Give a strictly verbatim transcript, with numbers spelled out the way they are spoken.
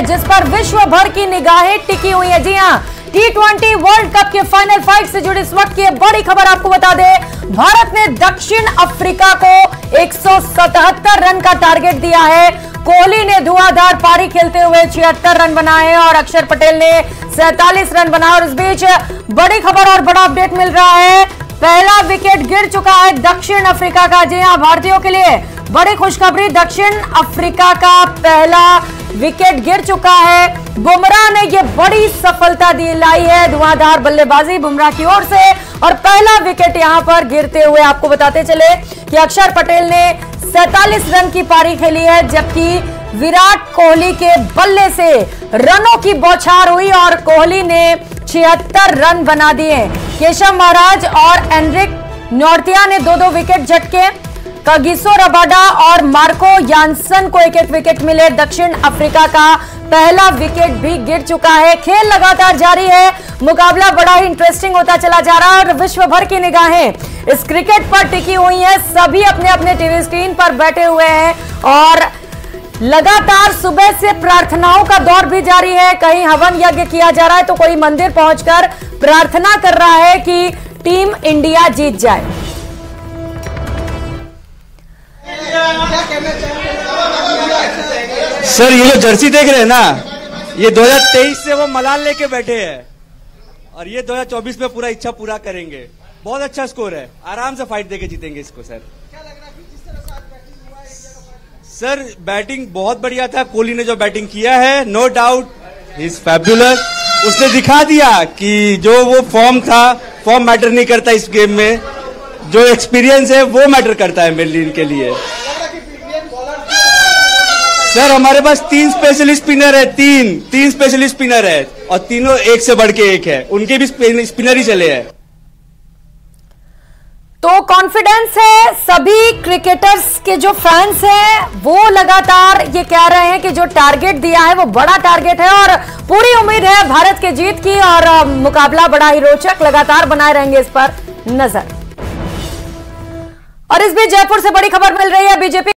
जिस पर विश्व भर की निगाहें टिकी हुई है। जी हां, टी ट्वेंटी वर्ल्ड कप के फाइनल फाइट से जुड़ी इस वक्त की बड़ी खबर आपको बता दें। भारत ने दक्षिण अफ्रीका को एक सौ सतहत्तर रन का टारगेट दिया है। कोहली ने धुआंधार पारी खेलते हुए छिहत्तर रन बनाए और अक्षर पटेल ने सैंतालीस रन बनाए। और इस बीच बड़ी खबर और बड़ा अपडेट मिल रहा है, पहला विकेट गिर चुका है दक्षिण अफ्रीका का। जी हां, भारतीयों के लिए बड़ी खुशखबरी, दक्षिण अफ्रीका का पहला विकेट गिर चुका है। बुमराह ने यह बड़ी सफलता दिलाई है, धुआंधार बल्लेबाजी बुमराह की ओर से, और पहला विकेट यहां पर गिरते हुए आपको बताते चले कि अक्षर पटेल ने सैंतालीस रन की पारी खेली है, जबकि विराट कोहली के बल्ले से रनों की बौछार हुई और कोहली ने छिहत्तर रन बना दिए। केशव महाराज और एनरिक नॉर्थिया ने दो दो विकेट झटके। कागिसो रबाडा और मार्को यानसन को एक एक विकेट मिले। दक्षिण अफ्रीका का पहला विकेट भी गिर चुका है। खेल लगातार जारी है, मुकाबला बड़ा ही इंटरेस्टिंग होता चला जा रहा है और विश्व भर की निगाहें इस क्रिकेट पर टिकी हुई हैं। सभी अपने अपने टीवी स्क्रीन पर बैठे हुए हैं और लगातार सुबह से प्रार्थनाओं का दौर भी जारी है। कहीं हवन यज्ञ किया जा रहा है तो कोई मंदिर पहुंचकर प्रार्थना कर रहा है कि टीम इंडिया जीत जाए। सर, ये जो जर्सी देख रहे हैं ना, ये दो हज़ार तेईस से वो मलाल लेके बैठे हैं और ये दो हज़ार चौबीस में पूरा इच्छा पूरा करेंगे। बहुत अच्छा स्कोर है, आराम से फाइट देके जीतेंगे इसको। सर सर बैटिंग बहुत बढ़िया था। कोहली ने जो बैटिंग किया है, no doubt he is fabulous. उसने दिखा दिया कि जो वो फॉर्म था, फॉर्म मैटर नहीं करता इस गेम में, जो एक्सपीरियंस है वो मैटर करता है मेरे के लिए। सर हमारे पास तीन स्पेशलिस्ट स्पिनर है, तीन तीन स्पेशलिस्ट स्पिनर है और तीनों एक से बढ़ के एक है, उनके भी स्पिनर ही चले हैं। तो कॉन्फिडेंस है, सभी क्रिकेटर्स के जो फैंस हैं वो लगातार ये कह रहे हैं कि जो टारगेट दिया है वो बड़ा टारगेट है और पूरी उम्मीद है भारत के जीत की और मुकाबला बड़ा ही रोचक लगातार बनाए रहेंगे इस पर नजर। और इस बीच जयपुर से बड़ी खबर मिल रही है, बीजेपी